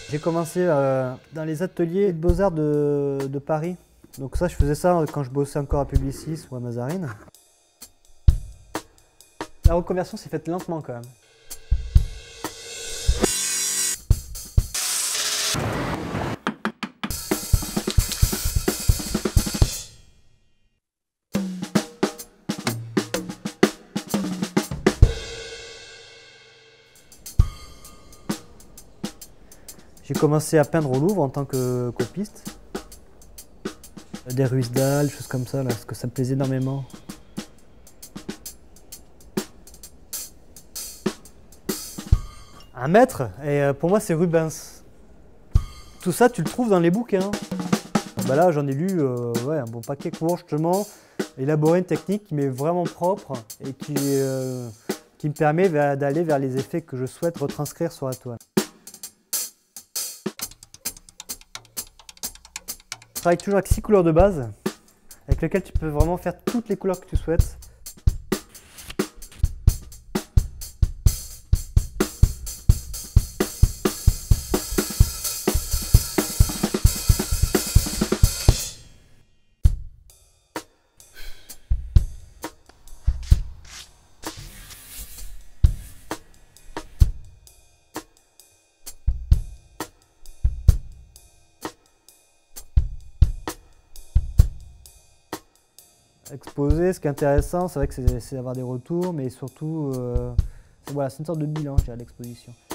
J'ai commencé dans les ateliers de Beaux-Arts de Paris. Donc ça, je faisais ça quand je bossais encore à Publicis ou à Mazarine. La reconversion s'est faite lentement quand même. J'ai commencé à peindre au Louvre en tant que copiste. Des Ruisdael, choses comme ça, là, parce que ça me plaisait énormément. Un maître, et pour moi c'est Rubens. Tout ça tu le trouves dans les bouquins. Bah là j'en ai lu ouais, un bon paquet pour justement élaborer une technique qui m'est vraiment propre et qui me permet d'aller vers les effets que je souhaite retranscrire sur la toile. Je travaille toujours avec 6 couleurs de base, avec lesquelles tu peux vraiment faire toutes les couleurs que tu souhaites. Exposer, ce qui est intéressant, c'est vrai que c'est d'avoir des retours, mais surtout, voilà, c'est une sorte de bilan, je dirais, l'exposition.